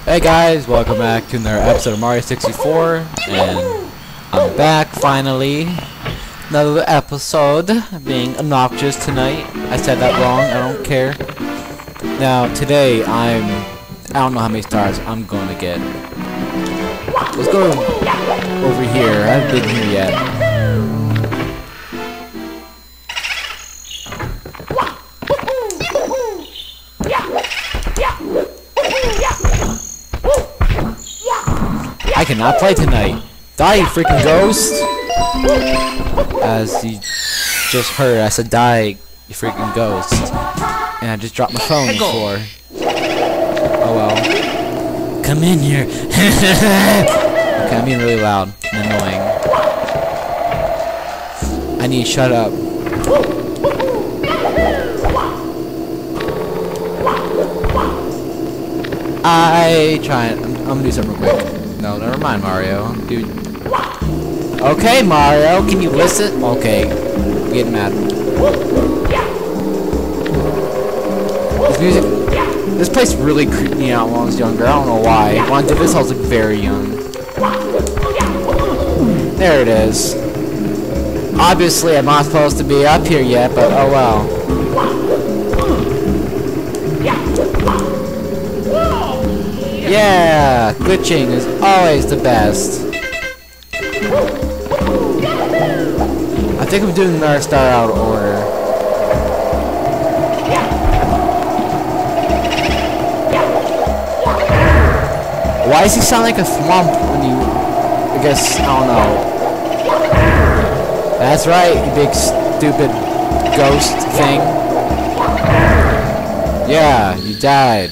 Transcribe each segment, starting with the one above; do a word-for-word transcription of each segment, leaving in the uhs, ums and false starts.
Hey guys, welcome back to another episode of Mario sixty-four, and I'm back finally. Another episode, being obnoxious tonight. I said that wrong, I don't care. Now, today I'm, I don't know how many stars I'm going to get. Let's go over here, I haven't been here yet. I cannot play tonight. Die, you freaking ghost! As you just heard, I said die, you freaking ghost. And I just dropped my phone on the floor. Oh well. Come in here. Okay, I'm being really loud and annoying. I need to shut up. I try it. I'm, I'm gonna do something real quick. No, never mind, Mario. Dude. Okay, Mario, can you listen? Okay, I'm getting mad. This music, this place really creeped me out when I was younger. I don't know why. When I did this, I was like very young. There it is. Obviously, I'm not supposed to be up here yet, but oh well. Yeah, glitching is always the best. I think I'm doing another star out of order. Why does he sound like a thwomp when you, I guess, I don't know. That's right, you big stupid ghost thing. Yeah, you died.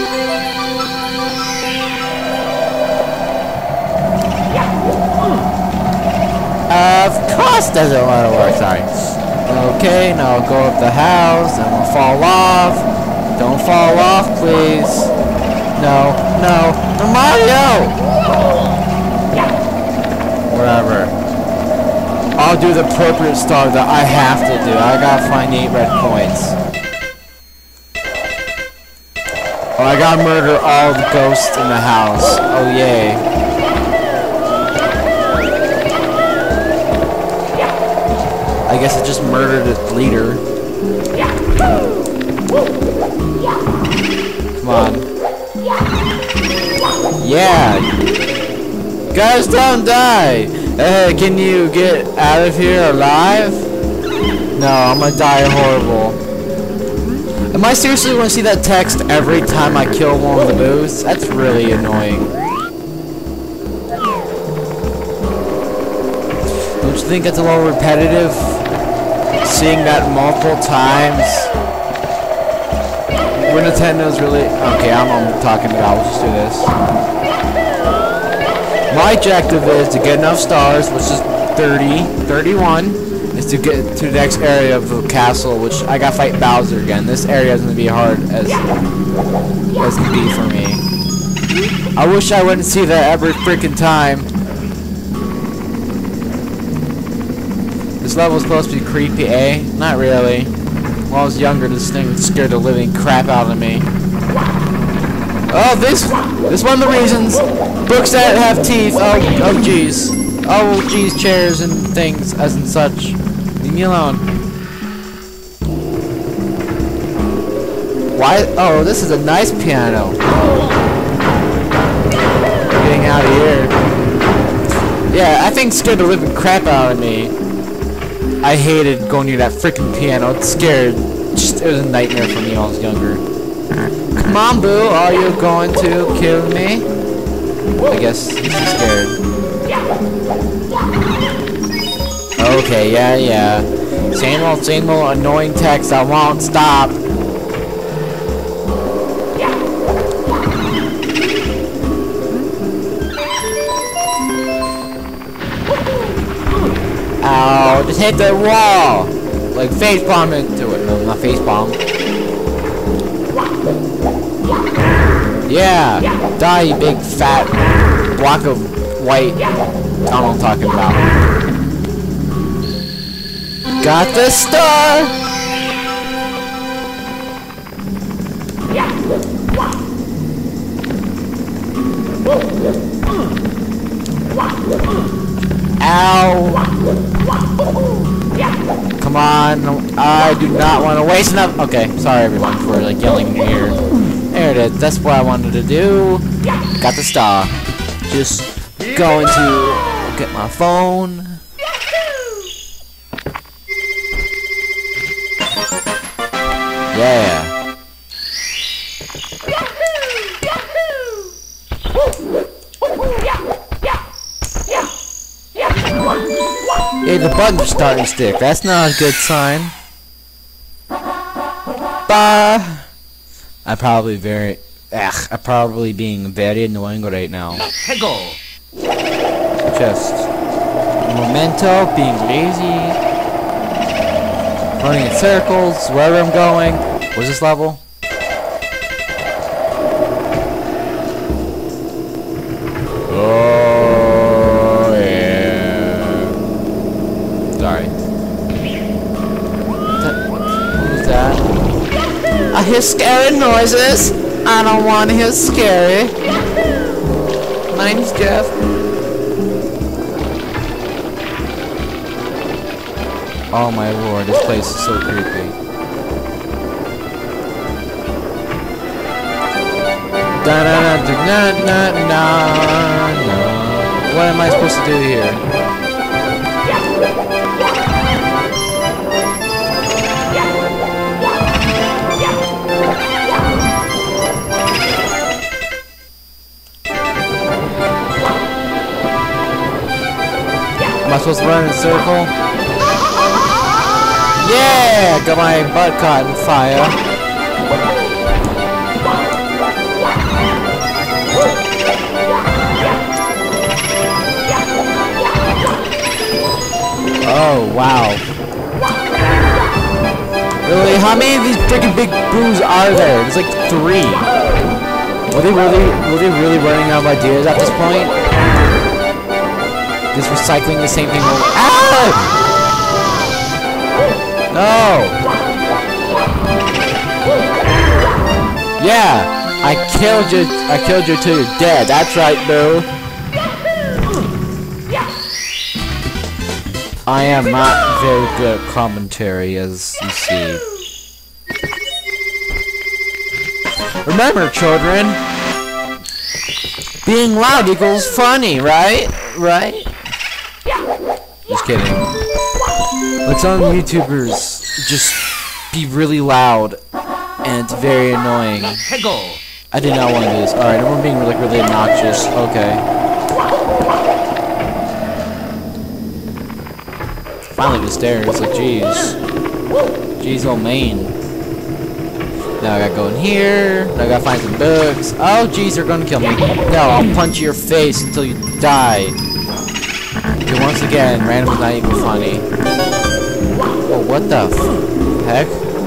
Of course doesn't want to work, sorry. Okay, now I'll go up the house and we'll fall off. Don't fall off, please. No, no, no, Mario! Whatever. I'll do the appropriate star that I have to do. I gotta find eight red points. Oh, I gotta murder all the ghosts in the house. Oh, yay. I guess I just murdered its leader. Come on. Yeah! Guys, don't die! Hey, can you get out of here alive? No, I'm gonna die horrible. Am I seriously gonna see that text every time I kill one of the boos? That's really annoying. Don't you think that's a little repetitive? Seeing that multiple times. When Nintendo's really okay, I'm, I'm talking about. Let's just do this. My objective is to get enough stars, which is thirty, thirty-one, is to get to the next area of the castle, which I gotta fight Bowser again. This area is gonna be hard as as can be for me. I wish I wouldn't see that every freaking time. This level's supposed to be creepy, eh? Not really. When I was younger, this thing scared the living crap out of me. Oh, this this one of the reasons. Books that have teeth. Oh, oh, jeez. Oh, jeez, chairs and things as and such. Leave me alone. Why? Oh, this is a nice piano. Getting out of here. Yeah, I think scared the living crap out of me. I hated going near that freaking piano. It scared. Just, it was a nightmare for me when I was younger. Come on, Boo. Are you going to kill me? I guess he's scared. Okay, yeah, yeah. Same old, same old annoying text. I won't stop. Ow, just hit the wall! Like facepalm into it. No, not facepalm. Yeah! Die, you big fat block of white. I don't know what I'm talking about. Got the star! on. I do not want to waste enough. Okay, sorry everyone for like yelling in your ear. There it is. That's what I wanted to do. Got the star. Just going to get my phone. Yeah. Hey, the button's starting to stick. That's not a good sign. Bah. I'm probably very. Ugh, I'm probably being very annoying right now. Just memento, being lazy, running in circles, wherever I'm going. What's this level? Oh yeah. Sorry. That, what was that? I hear scary noises. I don't want to hear scary. My name's Jeff. Oh my lord, this place is so creepy. Da da da da da da da. What am I supposed to do here? Am I supposed to run in a circle? Yeah! Got my butt caught in fire. Oh, wow. Really? How many of these freaking big boos are there? There's like three. Were they really, were they really running out of ideas at this point? Just recycling the same thing over. Ah! No! Yeah! I killed you I killed you till you're dead. That's right, boo. I am not very good at commentary, as you see. Remember, children, being loud equals funny, right? Right? Just kidding. Like some YouTubers just be really loud and it's very annoying. I did not want to do this. Alright, we're being like really obnoxious. Okay. Finally the stairs. Like jeez. Jeez oh main. Now I gotta go in here. Now I gotta find some books. Oh jeez, they're gonna kill me. No, I'll punch your face until you die. Okay, once again, random is not even funny. Oh, what the f heck?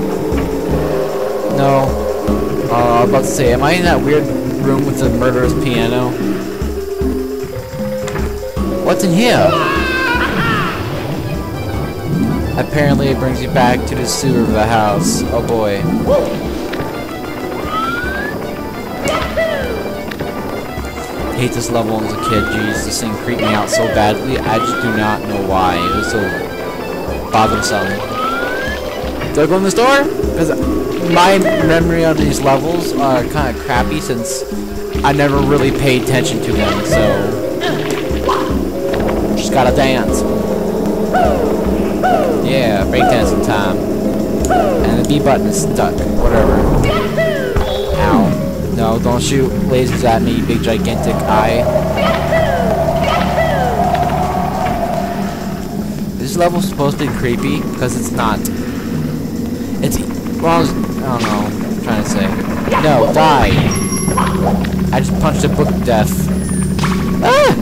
No. Uh, I was about to say, am I in that weird room with the murderous piano? What's in here? Apparently it brings you back to the sewer of the house. Oh boy. I hate this level as a kid. Jeez, this thing creeped me out so badly. I just do not know why. It was so bothersome. Do I go in the store? Because my memory of these levels are kind of crappy since I never really paid attention to them. So just gotta dance. Yeah, breakdancing time. And the B button is stuck. Whatever. Ow. No, don't shoot lasers at me, you big gigantic eye. This level's supposed to be creepy, because it's not. It's, well, I don't know what I'm trying to say. No, die! I just punched a book to death. Ah!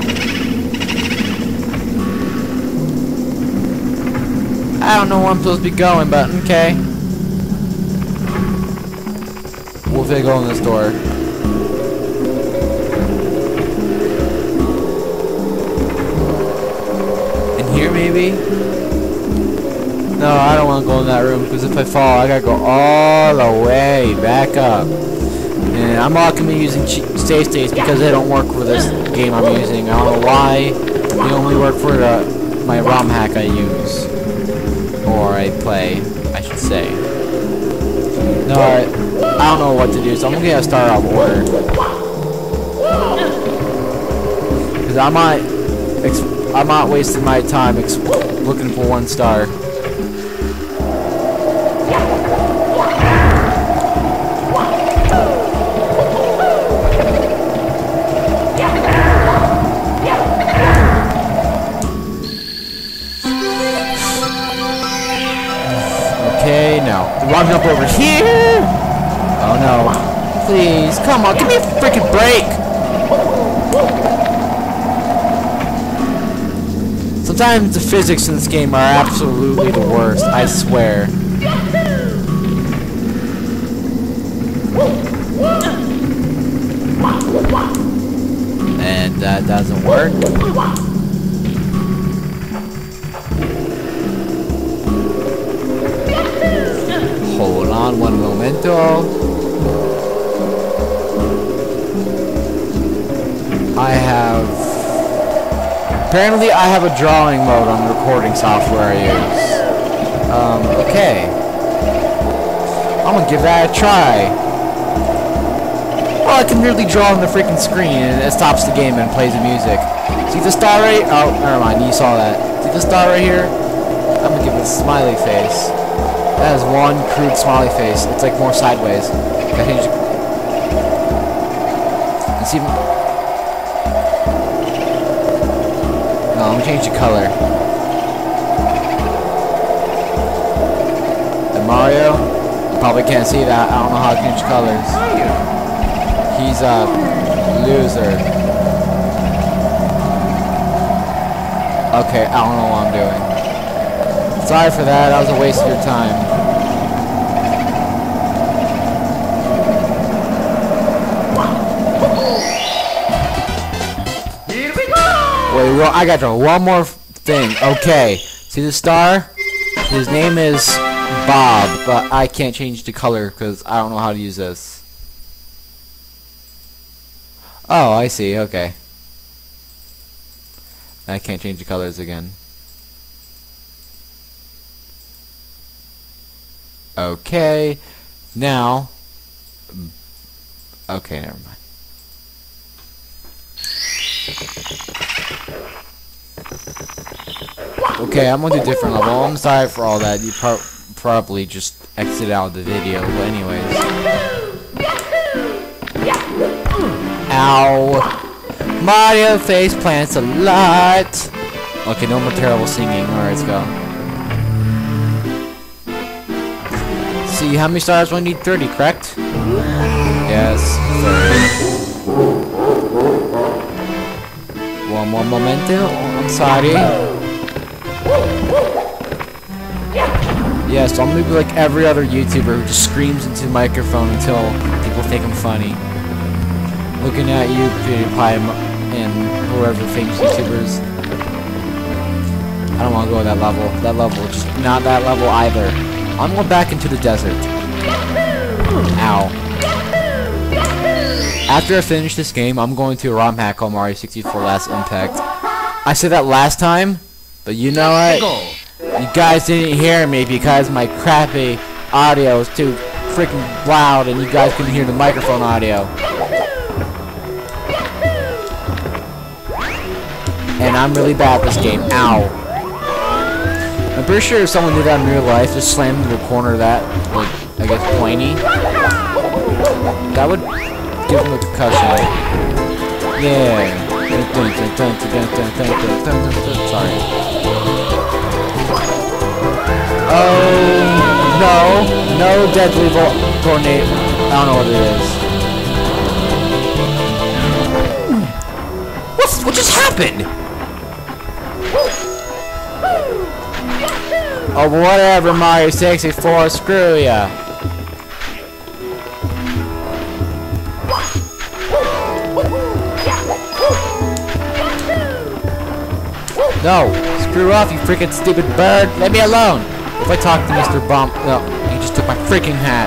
I don't know where I'm supposed to be going, but okay. We'll figure go in this door. In here, maybe? No, I don't want to go in that room, because if I fall, I gotta go all the way back up. And I'm not going to be using save states because they don't work for this game I'm using. I don't know why. They only work for the, my ROM hack I use. Or I play, I should say. No, I, I don't know what to do, so I'm gonna start out of order. Because I'm not, ex I'm not wasting my time ex looking for one star. Okay, now run up over here. Oh no! Please, come on, give me a freaking break. Sometimes the physics in this game are absolutely the worst. I swear. And that doesn't work. Hold on one momento. I have... Apparently I have a drawing mode on the recording software I use. Um, okay. I'm gonna give that a try. Well, I can really draw on the freaking screen and it stops the game and plays the music. See the star right? Oh, never mind, you saw that. See the star right here? I'm gonna give it a smiley face. That is one crude smiley face. It's like more sideways. I change it. It's even. No, I'm gonna change the color. And Mario, you probably can't see that. I don't know how to change colors. He's a loser. Okay, I don't know what I'm doing. Sorry for that. That was a waste of your time. Wait, well, I got to one more thing. Okay, see the star? His name is Bob, but I can't change the color because I don't know how to use this. Oh, I see. Okay. I can't change the colors again. Okay. Now. Okay, never mind. Okay, I'm gonna do a different level. I'm sorry for all that. You pro probably just exit out of the video, but anyways. Ow! Mario face plants a lot. Okay, no more terrible singing. Alright, let's go. See, how many stars do I need? thirty, correct? Yes, thirty. One more momento. I'm sorry. Yeah, so I'm gonna be like every other YouTuber who just screams into the microphone until people think I'm funny. Looking at you, PewDiePie, and whoever famous YouTubers. I don't want to go to that level. That level, just not that level either. I'm going back into the desert. Ow. After I finish this game, I'm going to a ROM hack on Mario sixty-four Last Impact. I said that last time, but you know what? You guys didn't hear me because my crappy audio was too freaking loud and you guys couldn't hear the microphone audio. And I'm really bad at this game. Ow. I'm pretty sure if someone did that in real life, just slam into the corner of that, like, I guess, pointy, that would give him a concussion. Yeah. Sorry. Oh, no. No deadly tornado. I don't know what it is. What's, what just happened? Oh, whatever, Mario sixty-four, screw ya. No, screw off, you freaking stupid bird. Let me alone. If I talk to Mister Bump, no, he just took my freaking hat.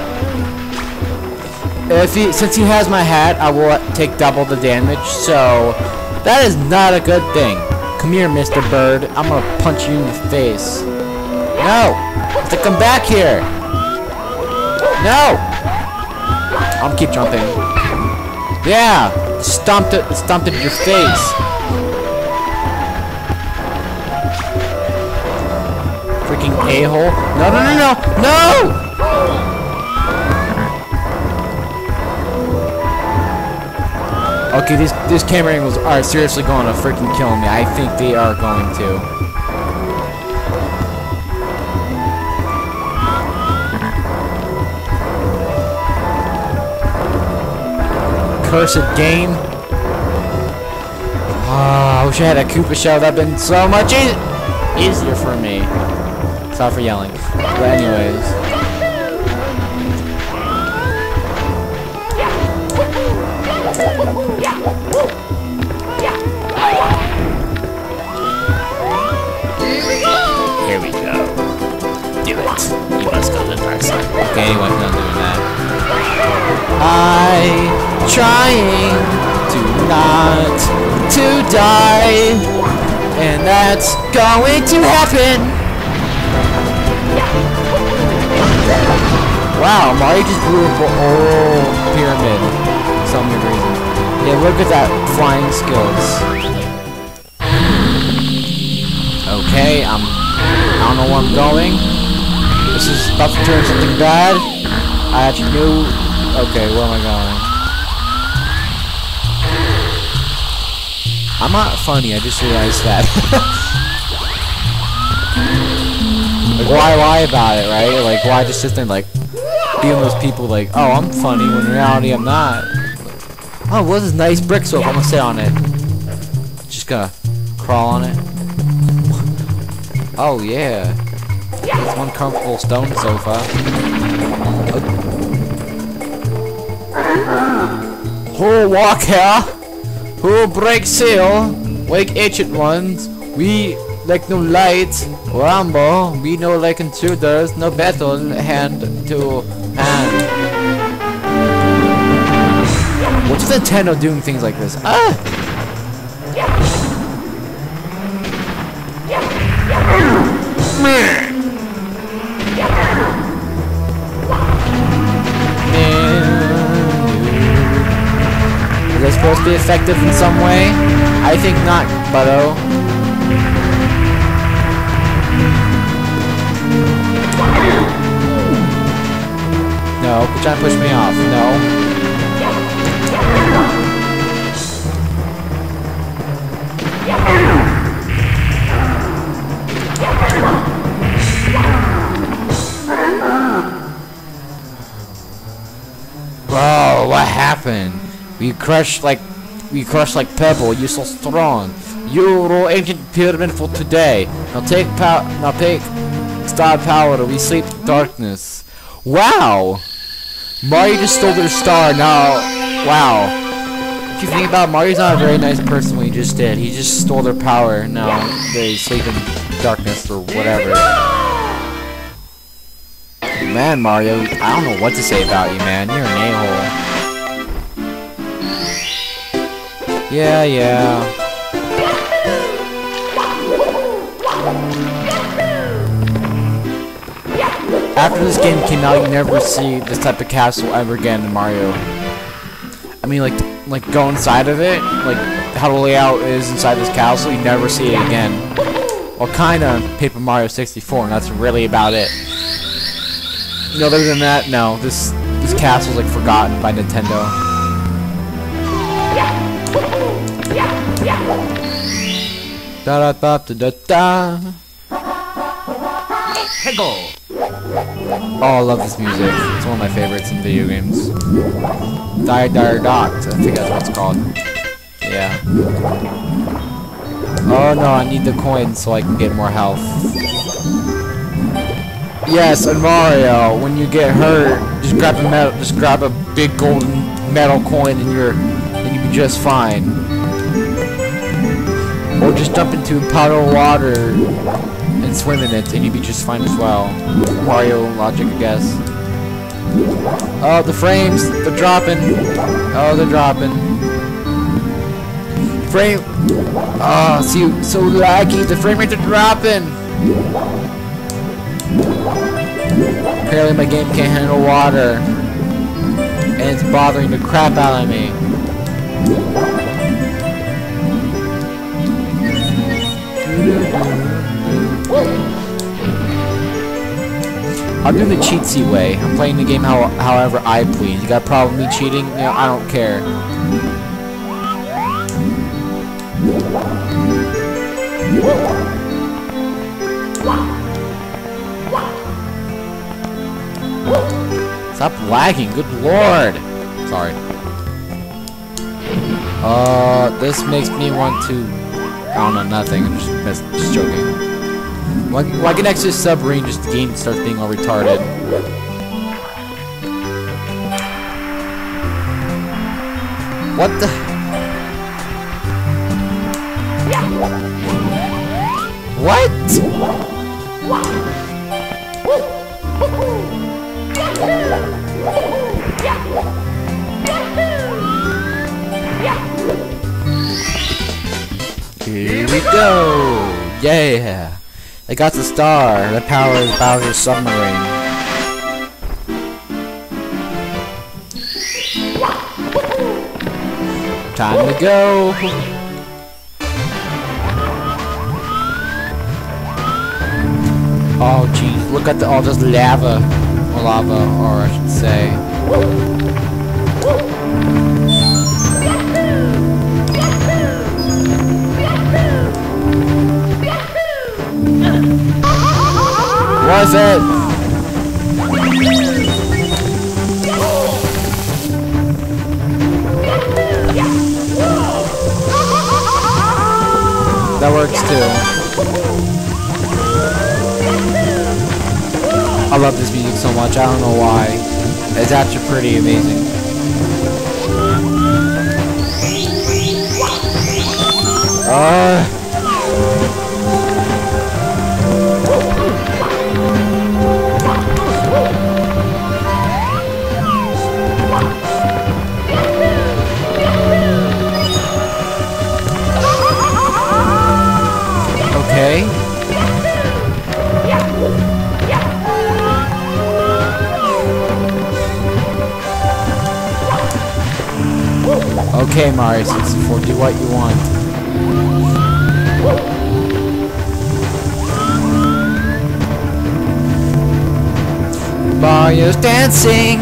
If he, since he has my hat, I will take double the damage, so that is not a good thing. Come here, Mister Bird. I'm gonna punch you in the face. No! I have to come back here! No! I'll keep jumping. Yeah! Stomped it, stomped it in your face. Freaking a-hole. No, no, no, no! No! Okay, these, these camera angles are seriously going to freaking kill me. I think they are going to. Cursed game. Oh, I wish I had a Koopa shell. That'd been so much e easier for me. Sorry for yelling. But anyways. Here we go. Do it. You must go to the dark side. Okay, anyway, not doing that. I trying to not to die, and that's going to happen. Wow, Mario just blew up the whole pyramid for some weird reason. Yeah, look at that flying skills. Okay, I'm. I don't know where I'm going. This is about to turn something bad. I actually knew. Okay, where am I going? I'm not funny. I just realized that. Like, why lie about it, right? Like, why just sit there and like be one of those people like, oh, I'm funny when in reality I'm not. Oh, what is this nice brick soap? I'm gonna sit on it. Just gonna crawl on it. Oh yeah, it's one comfortable stone sofa. Who walk here? Who break seal? Wake ancient ones. We like no light. Rambo. We no like intruders. No battle hand to hand. What's Nintendo doing things like this? Ah! Is that supposed to be effective in some way? I think not, butto. No, you're trying to push me off. No. Bro, what happened? We crushed like we crushed like pebble. You're so strong. You rule ancient pyramid for today. Now take power. Now take star power. We sleep in darkness. Wow. Mario just stole their star. Now, wow. If you think about it, Mario's not a very nice person. What he just did. He just stole their power. Now they sleep in darkness or whatever. Man, Mario, I don't know what to say about you, man. You're an a-hole. Yeah, yeah. After this game came out, you never see this type of castle ever again in Mario. I mean, like, like go inside of it, like how the layout is inside this castle, you never see it again. Well, kinda Paper Mario sixty-four, and that's really about it. Other than that, no. This this castle's like forgotten by Nintendo. Da da da da da. Oh, I love this music. It's one of my favorites in video games. Dire Dire Doct. I think that's what it's called. Yeah. Oh no, I need the coin so I can get more health. Yes, and Mario, when you get hurt, just grab a metal, just grab a big golden metal coin, and you're, and you'll be just fine. Or just jump into a puddle of water and swim in it, and you'll be just fine as well. Mario logic, I guess. Oh, the frames, they're dropping. Oh, they're dropping. Frame. Oh, see, so laggy. The frame rates are dropping. Apparently my game can't handle water. And it's bothering the crap out of me. I'll do the cheatsy way. I'm playing the game how, however I please. You got a problem with me cheating? You know, I don't care. Stop lagging, good lord! Sorry. Uh, this makes me want to... I don't know, nothing. I'm just, just joking. Like, like an extra submarine, just the game starts being all retarded. What the... What? Here we go! Yeah! I got the star. The power is Bowser's submarine. Time to go! Oh jeez, look at the, all this lava. Or lava, or I should say. Was it? That works too. I love this music so much, I don't know why. It's actually pretty amazing. Uh Okay. Okay, Mario sixty-four, do what you want. Mario's dancing.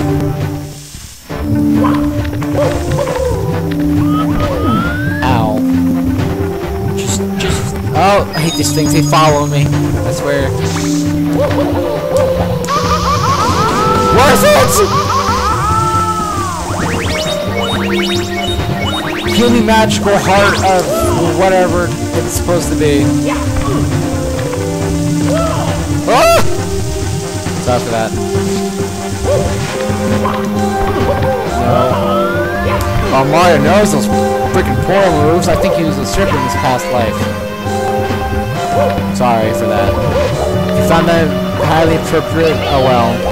Ow. Just, just. Oh, I hate these things. They follow me. I swear. What is it? Puny magical heart of whatever it's supposed to be. Oh! Sorry for that. No. Oh, Mario knows those freaking portal moves. I think he was a stripper in his past life. Sorry for that. If you found that highly appropriate, oh well.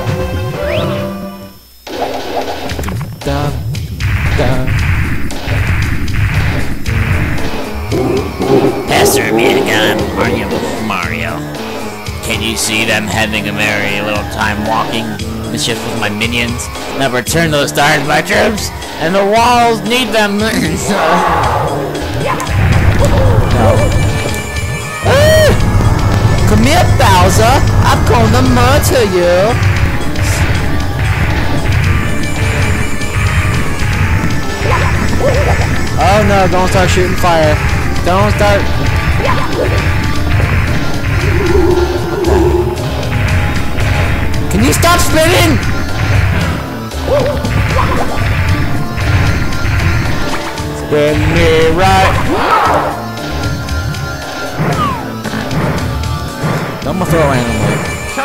Dun, dun. Pastor Minigun, Mario, Mario. Can you see them having a merry little time walking the ship with my minions? Now return those stars, my troops, and the walls need them. No. Ah! Come here, Bowser. I'm gonna murder you. Oh no! Don't start shooting fire. Don't start. Can you stop spinning? Spin me right. I'm gonna throw randomly.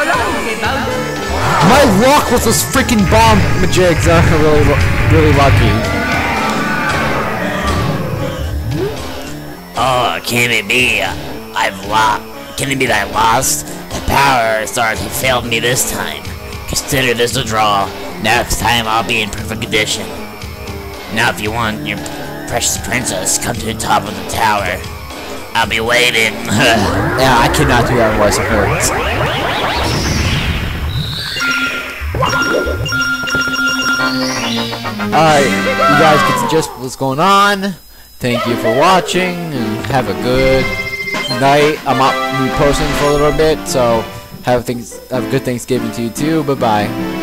My luck with those freaking bomb majigs are really, really lucky. Oh, can it be? I've lost. Can it be that I lost? The power stars have failed me this time. Consider this a draw. Next time I'll be in perfect condition. Now if you want your precious princess, come to the top of the tower. I'll be waiting. Yeah, I cannot do that voice, it hurts. Alright, you guys get to just what's going on. Thank you for watching, and have a good night. I'm not posting for a little bit, so have things have a good Thanksgiving to you too. Bye bye.